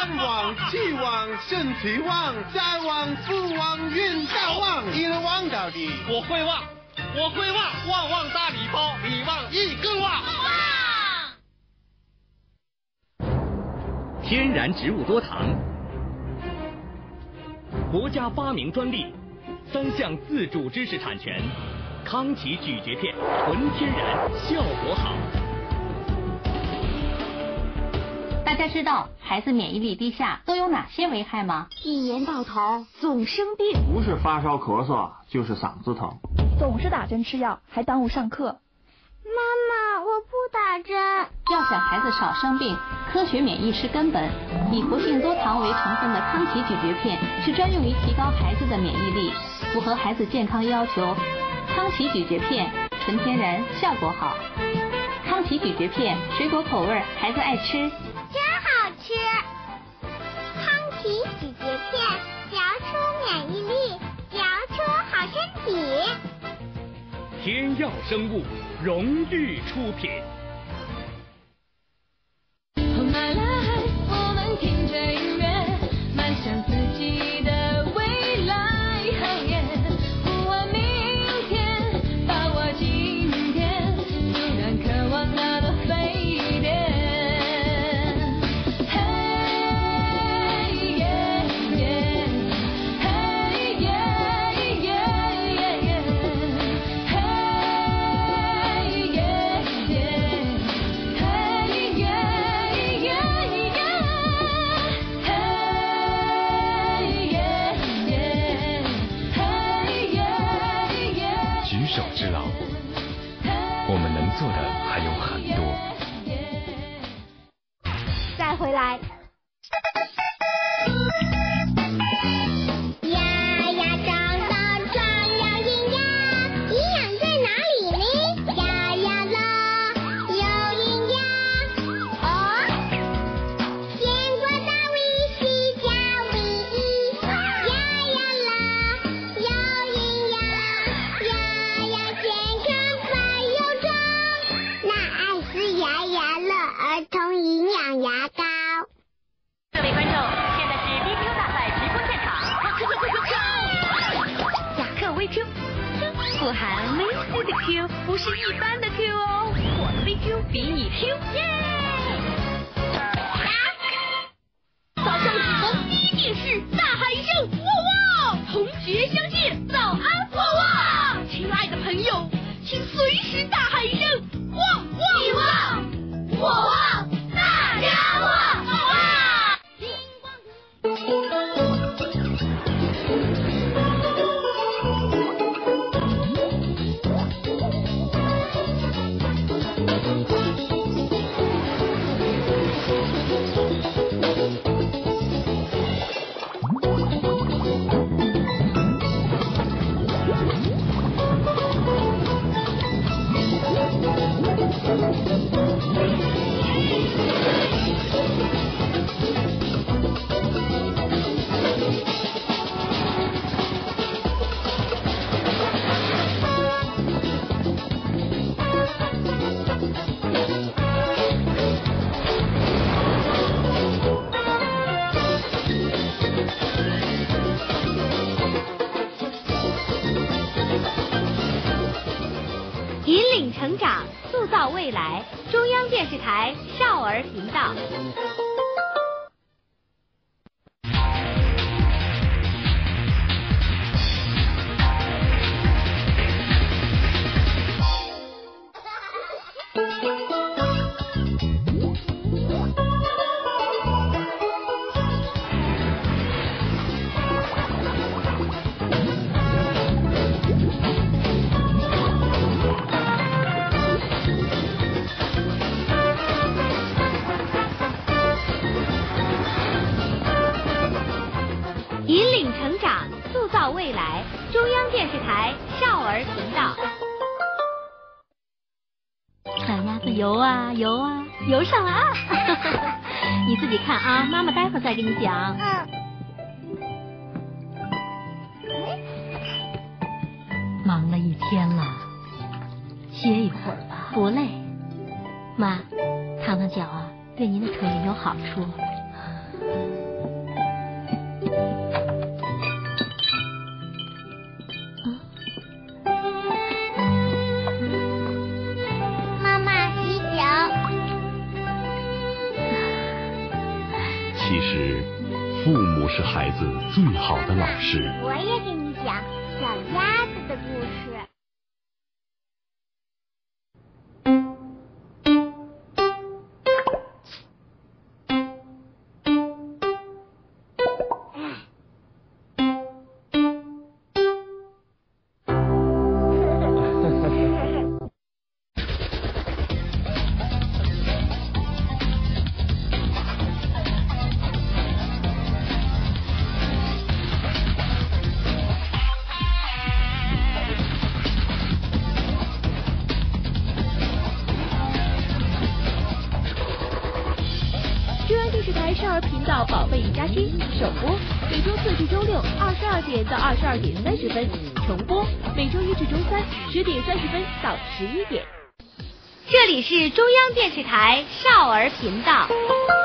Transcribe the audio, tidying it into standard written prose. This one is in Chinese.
肝旺、气旺、身体旺、家旺、福旺、运大旺，你能旺到底？ 我会旺，我会旺，旺旺大礼包，礼旺一更旺。 天然植物多糖，国家发明专利，3项自主知识产权，康琪咀嚼片，纯天然，效果好。 大家知道孩子免疫力低下都有哪些危害吗？ 一年到头总生病， 不是发烧咳嗽就是嗓子疼， 总是打针吃药还耽误上课。 妈妈，我不打针。 要想孩子少生病，科学免疫是根本。以活性多糖为成分的康琪咀嚼片是专用于提高孩子的免疫力，符合孩子健康要求。康琪咀嚼片纯天然，效果好。康琪咀嚼片水果口味，孩子爱吃， 真好吃。康琪咀嚼片，嚼出免疫力，嚼出好身体。 天耀生物荣誉出品。 买来，我们听着音乐，迈向自己的未来。不问明天，把握今天，就让渴望那朵飞遍。嘿耶耶，嘿耶耶耶，嘿耶耶，嘿耶。 举手之劳，我们能做的还有很多。 再回来。呀呀长大壮了营养，营养在哪里呢？呀呀啦，有营养。哦，坚果大维 C 加 V1，呀呀啦，有营养。呀呀健康百有种，那爱是呀呀乐儿童营养牙膏。 各位观众，现在是 VQ 大赛直播现场。雅克微 Q， 富含维 C 的 Q， 不是一般的 Q 哦，我的 VQ 比你 Q， 耶！ 早上起床第一件事，大喊一声旺旺，同学相见，早安旺旺。亲爱的朋友，请随时大喊一声旺旺，你旺，我旺，大家旺旺。 引领成长，塑造未来。中央电视台少儿频道。引领成长，塑造未来。中央电视台少儿频道。 赶鸭子游啊游啊，游上了啊！你自己看啊，妈妈待会儿再给你讲。忙了一天了，歇一会儿吧。不累，妈，烫烫脚啊，对您的腿也有好处。 妈妈洗脚。 其实，父母是孩子最好的老师。 我也给你讲小鸭子的故事。 中央电视台少儿频道宝贝一家亲首播，每周4至周622点到22点30分，重播每周1至周3 10点30分到11点。 这里是中央电视台少儿频道。